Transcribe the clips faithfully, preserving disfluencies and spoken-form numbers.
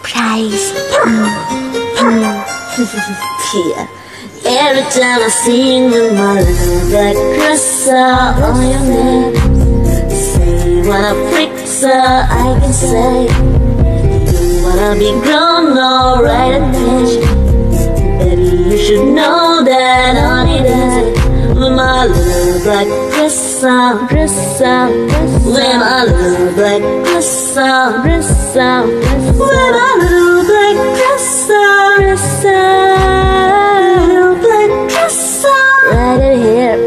surprise. Yeah. Every time I sing with my little black crystal on your neck, say when I fix her, I can say you wanna be grown, alright at pitch. Baby, you should know that I need it. With my little black crystal, crystal, with my little black crystal, crystal, with my little black crystal, crystal, little black crystal, right in here.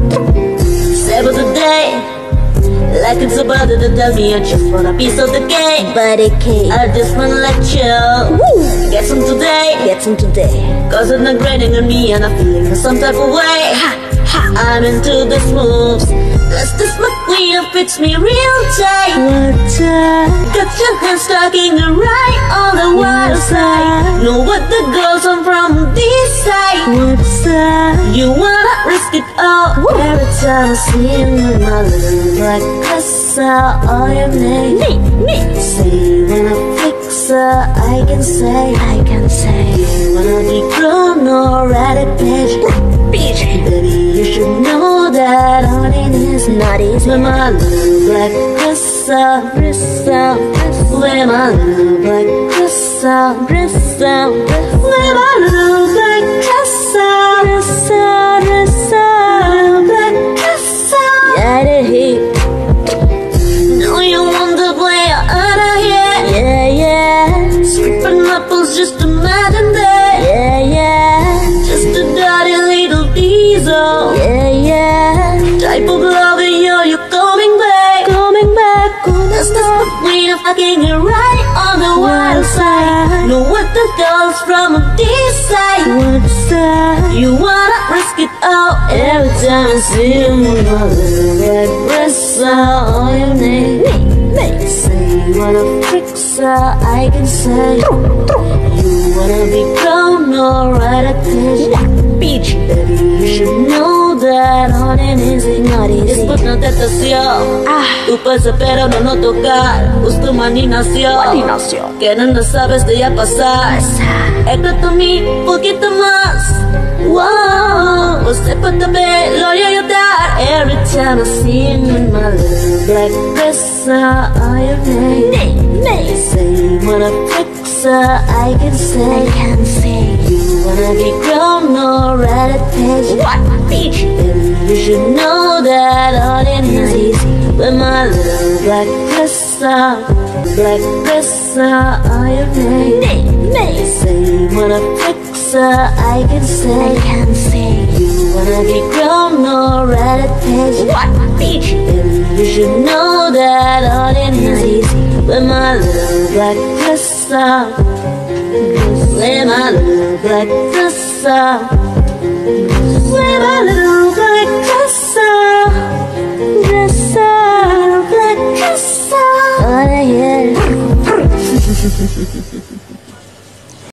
Save the day, like it's about to tell me I just want a piece of the cake. But it cake, I just wanna let you Woo. Get some today, get some today. Cause it's not grinding on me and I'm feeling some type of way. Ha. I'm into this moves. That's this McQueen who fits me real tight. What tight? Got your hands talking right on the wild side. Know what the girls are from this side. What side? You wanna risk it all. Woo. Every time I see you with my little black crystal on your neck. Me, me. Say when I fix her, I can say, I can say you wanna be grown or at a bitch. Baby, you should know that all it is not easy. With my little black crystal, crystal, with my little black crystal, crystal, with my little black crystal, crystal, crystal, black crystal. Yeah, the heat. Know you want to play out of here. Yeah, yeah. Sweet pineapples, just imagine that. Yeah, yeah. Just a dirty little diesel. Yeah, yeah. Type of loving you, you coming back, coming back. That's the queen of fucking right on the wild side. Know what the girls from this side. What side? You wanna risk it all. Every time I see you with my little red wrist on your neck. Say you wanna fix her, I can say you wanna be grown alright at pitch. Beach, baby, you should know that all it is not easy. Después no te nació, ah. Tú puedes pero no no tocar. Justo mani nació, mani nació. Que no lo sabes de ya pasar. Écrate a mí un poquito más. Wow, você pode também lo yo dar. Every time I see you with my little black crystal on your neck. Say you wanna fix her, I can say, I can say you wanna be grown or at a pitch. What beach? Baby, you should know that all it is easy. With my little black crystal, black crystal on your neck. Say you wanna fix her, I can say, I can say you wanna be grown or at a pitch. What beach? Baby, you should know that all it is easy. With my little black crystal, with my little black crystal, with my little